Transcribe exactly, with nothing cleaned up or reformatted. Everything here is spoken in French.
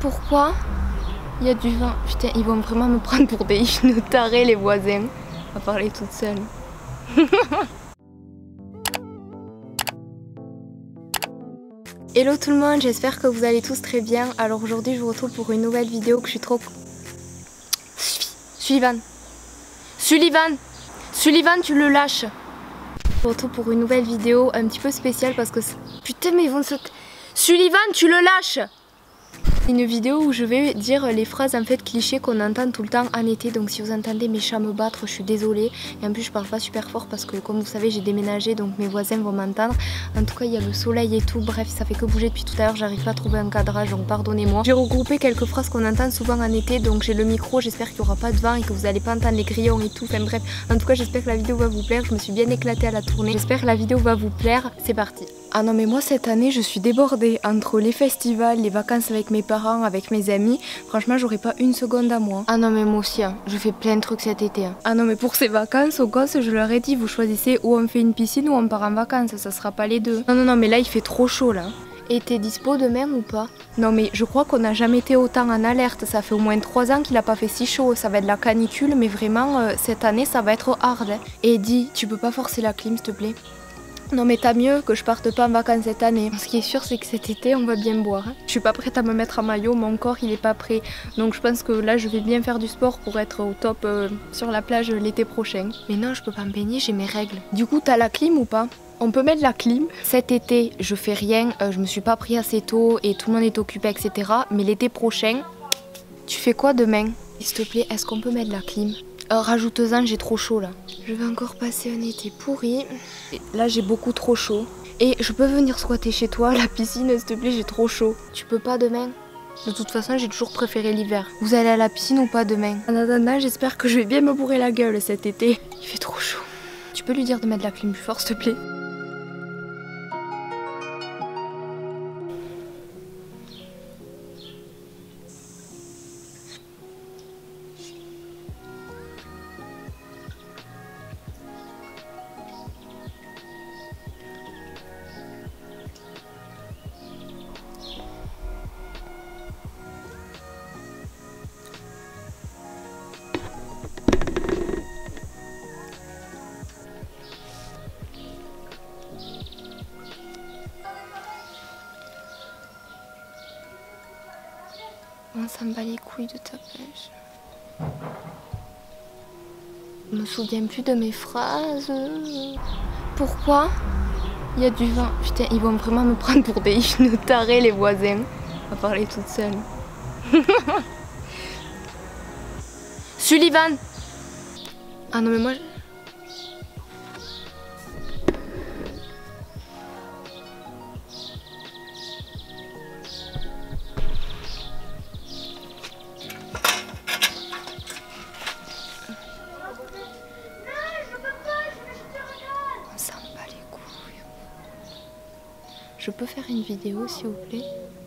Pourquoi il y a du vin? Putain, ils vont vraiment me prendre pour des une tarée les voisins. À parler toute seule. Hello tout le monde, j'espère que vous allez tous très bien. Alors aujourd'hui je vous retrouve pour une nouvelle vidéo que je suis trop... Sullivan Sullivan Sullivan, tu le lâches. Je vous retrouve pour une nouvelle vidéo un petit peu spéciale parce que... Putain mais ils vont se... Sullivan, tu le lâches. Une vidéo où je vais dire les phrases en fait clichés qu'on entend tout le temps en été. Donc si vous entendez mes chats me battre, je suis désolée. Et en plus je parle pas super fort parce que comme vous savez j'ai déménagé, donc mes voisins vont m'entendre. En tout cas il y a le soleil et tout, bref ça fait que bouger depuis tout à l'heure, j'arrive pas à trouver un cadrage, donc pardonnez-moi. J'ai regroupé quelques phrases qu'on entend souvent en été, donc j'ai le micro, j'espère qu'il n'y aura pas de vent et que vous allez pas entendre les grillons et tout. Enfin bref, en tout cas j'espère que la vidéo va vous plaire, je me suis bien éclatée à la tournée. J'espère que la vidéo va vous plaire, c'est parti. Ah non mais moi cette année je suis débordée entre les festivals, les vacances avec mes parents, avec mes amis. Franchement j'aurais pas une seconde à moi. Ah non mais moi aussi, hein. Je fais plein de trucs cet été. Hein. Ah non mais pour ces vacances aux gosses je leur ai dit vous choisissez ou on fait une piscine ou on part en vacances, ça sera pas les deux. Non non non mais là il fait trop chaud là. Et t'es dispo demain ou pas? Non mais je crois qu'on n'a jamais été autant en alerte, ça fait au moins trois ans qu'il a pas fait si chaud, ça va être la canicule mais vraiment euh, cette année ça va être hard. Hein. Et dis, tu peux pas forcer la clim s'il te plaît? Non mais t'as mieux que je parte pas en vacances cette année. Ce qui est sûr c'est que cet été on va bien boire. Hein. Je suis pas prête à me mettre en maillot, mon corps il est pas prêt. Donc je pense que là je vais bien faire du sport pour être au top euh, sur la plage l'été prochain. Mais non je peux pas me baigner, j'ai mes règles. Du coup t'as la clim ou pas? On peut mettre la clim. Cet été je fais rien, euh, je me suis pas pris assez tôt et tout le monde est occupé et cetera. Mais l'été prochain, tu fais quoi demain? S'il te plaît, est-ce qu'on peut mettre la clim? Euh, Rajoute-en, j'ai trop chaud là. Je vais encore passer un été pourri. Et là j'ai beaucoup trop chaud. Et je peux venir squatter chez toi, la piscine s'il te plaît, j'ai trop chaud. Tu peux pas demain? De toute façon j'ai toujours préféré l'hiver. Vous allez à la piscine ou pas demain? En attendant j'espère que je vais bien me bourrer la gueule cet été. Il fait trop chaud. Tu peux lui dire de mettre la clim plus fort s'il te plaît? On s'en bat les couilles de ta pêche. Je me souviens plus de mes phrases. Pourquoi il y a du vin? Putain, ils vont vraiment me prendre pour des une tarée les voisins. À parler toute seule. Sullivan! Ah non mais moi... Je peux faire une vidéo s'il vous plaît?